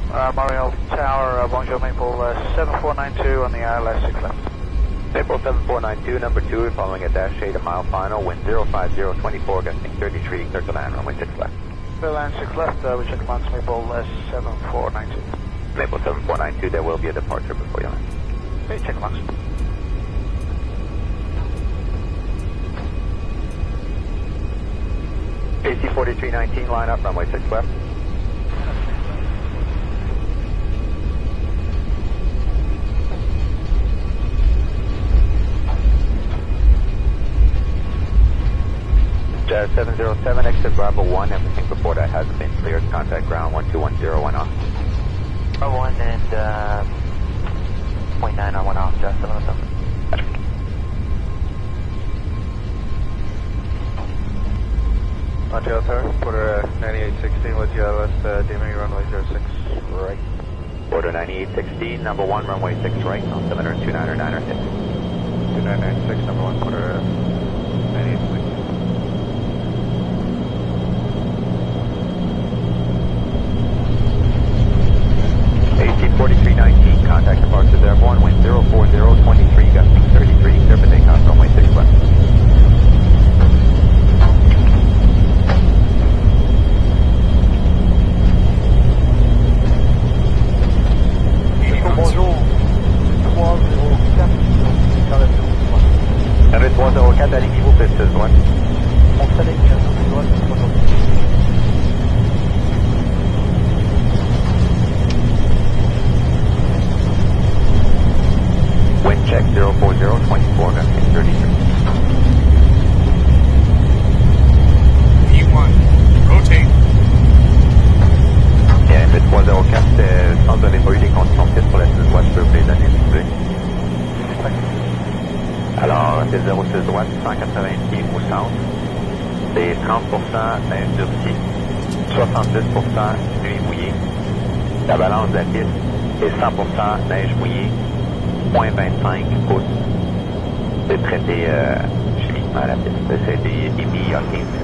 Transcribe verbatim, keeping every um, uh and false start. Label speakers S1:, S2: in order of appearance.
S1: Uh, Montreal Tower, uh, bonjour Maple uh, seven four nine two on the I L S six left.
S2: Maple seven four nine two, number two, following a dash eight, a mile final, wind zero five zero two four, gusting thirty-three, clear to land, runway six left.
S1: Clear land six left, uh, we check commands Maple uh, seven four nine two.
S2: Maple seven four nine two, there will be a departure before you land.
S1: Okay, check commands.
S2: A C forty-three nineteen, line up, runway six left. Jazz seven zero seven, exit Bravo one, everything before that has been cleared. Contact ground one two one zero, one off.
S3: Bravo one and uh, point nine on one off, Jazz seven oh seven.
S1: Montreal Tower, quarter uh, ninety-eight sixteen with G L S, uh, D M E runway zero six right.
S2: Order ninety-eight sixteen, number one, runway six right, on seven two nine or nine or six.
S1: two nine nine six, number one, quarter uh, ninety-eight sixteen.
S2: A C forty-three nineteen, contact departures airborne, wind zero four zero two three, gusting thirty-three, clear for takeoff, runway six left.
S1: Bonjour, trois zéro quatre,
S2: Runway trois zéro quatre, alignez-vous, piste droite.
S1: on s'aligne, piste droite, bonjour.
S2: Wind check zero four zero two four, gusting thirty-three.
S4: V one, rotate.
S2: Bien, le trois zéro quatre, euh, sans donner pas eu des conditions de piste pour la six droite, je peux vous les donner, s'il vous plaît. Alors, c'est zéro six droite, cent quatre-vingts pieds au centre. C'est trente pour cent neige durcie, soixante-dix pour cent nuit mouillée. La balance de la piste est cent pour cent neige mouillée, zéro virgule vingt-cinq pouces. C'est traité euh, chimiquement la piste. C'est des, des billes hockey.